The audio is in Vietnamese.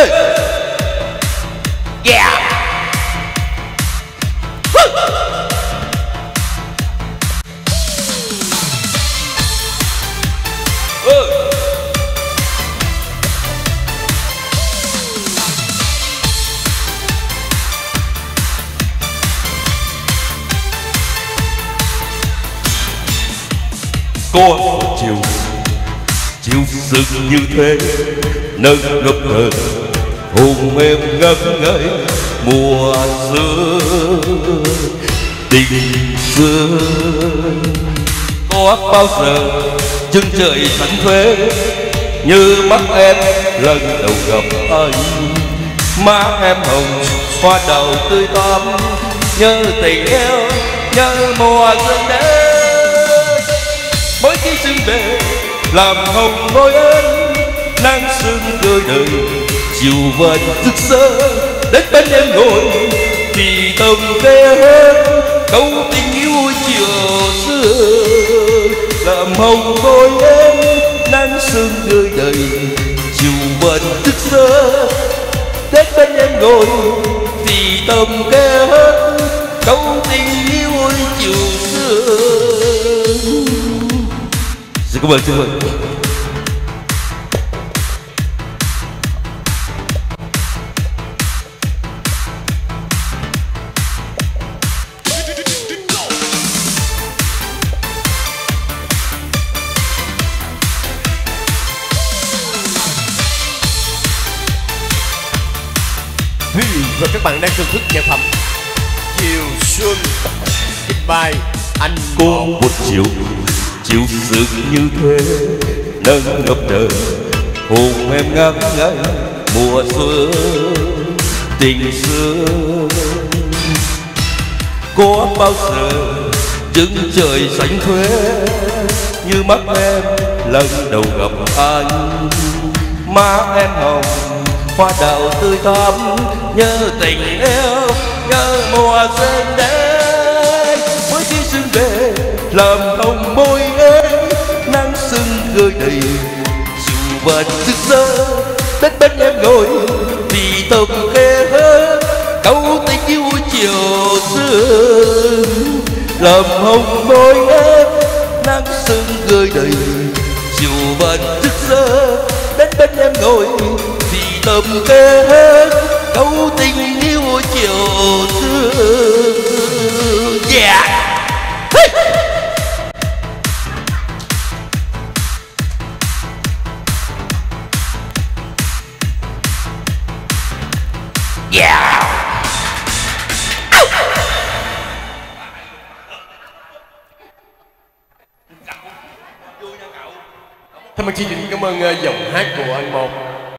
Hey. Yeah. Có một chiều sực như thế nâng ngập ngừng hồn em ngất ngây mùa xưa tình xưa. Có bao giờ chân trời xanh thuế như mắt em lần đầu gặp anh, má em hồng hoa đào tươi tóm, nhớ tình yêu nhớ mùa xuân đến. Mỗi khi xuân về làm hồng môi em, nắng sương đôi đời chiều vẫn thức sơ đến bên em ngồi thì tâm kê hết câu tình yêu chiều xưa. Làm hồng môi em, nắng sương đôi đời chiều vẫn thức sơ đến bên em ngồi thì tâm kê hết câu tình yêu chiều xưa. Xin cảm ơn chương trình. Và các bạn đang thưởng thức nhạc phẩm Chiều Xuân trình bày anh. Có một chiều sực như thế nâng ngập trời hồn em ngất ngây mùa xuân tình xưa. Có bao giờ chân trời xanh thuế như mắt em lần đầu gặp anh, má em hồng hoa đào tươi tóm, nhớ tình yêu nhớ mùa xuân đến. Mỗi khi xuân về làm hồng môi em, nắng sương gơi đầy dù vẫn thức sơ đến bên em ngồi vì tâm kê hết câu tình yêu chiều xưa. Làm hồng môi em, nắng sương gơi đầy dù vẫn thức sơ đến bên em ngồi thì tâm kê hết câu tình yêu chiều xưa. Yeah. Hey. Yeah. Thay mặt chương trình cảm ơn giọng hát của anh Một.